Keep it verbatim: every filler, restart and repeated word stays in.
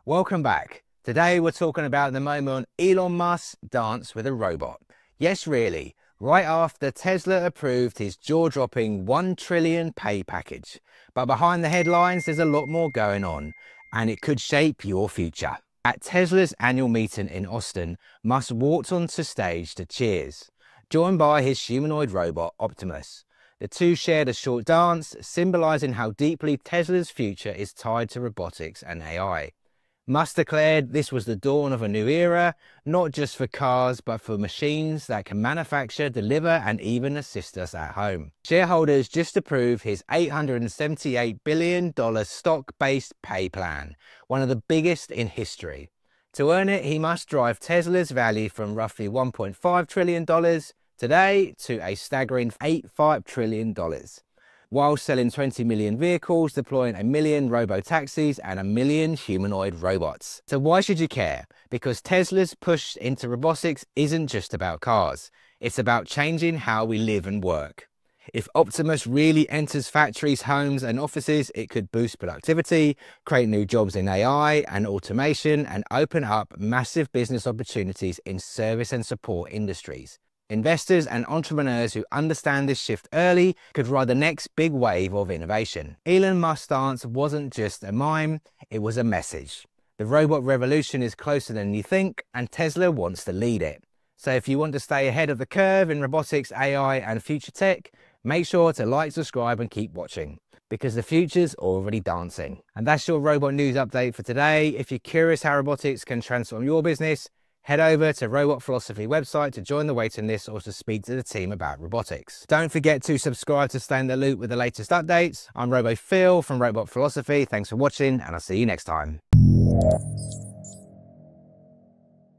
Welcome back. Today we're talking about the moment Elon Musk danced with a robot. Yes, really, right after Tesla approved his jaw-dropping one trillion pay package. But behind the headlines, there's a lot more going on, and it could shape your future. At Tesla's annual meeting in Austin, Musk walked onto stage to cheers, joined by his humanoid robot, Optimus. The two shared a short dance, symbolizing how deeply Tesla's future is tied to robotics and A I. Musk declared this was the dawn of a new era, not just for cars, but for machines that can manufacture, deliver, and even assist us at home. Shareholders just approved his eight hundred seventy-eight billion dollar stock-based pay plan, one of the biggest in history. To earn it, he must drive Tesla's value from roughly one point five trillion dollars today to a staggering eight point five trillion dollars. While selling twenty million vehicles, deploying a million robotaxis and a million humanoid robots. So why should you care? Because Tesla's push into robotics isn't just about cars. It's about changing how we live and work. If Optimus really enters factories, homes and offices, it could boost productivity, create new jobs in A I and automation, and open up massive business opportunities in service and support industries. Investors and entrepreneurs who understand this shift early could ride the next big wave of innovation. Elon Musk's dance wasn't just a mime, it was a message. The robot revolution is closer than you think, and Tesla wants to lead it. So if you want to stay ahead of the curve in robotics, A I and future tech, make sure to like, subscribe and keep watching, because the future's already dancing. And that's your robot news update for today. If you're curious how robotics can transform your business, head over to Robot Philosophy website to join the waiting list or to speak to the team about robotics. Don't forget to subscribe to stay in the loop with the latest updates. I'm RoboPhil from Robot Philosophy. Thanks for watching, and I'll see you next time.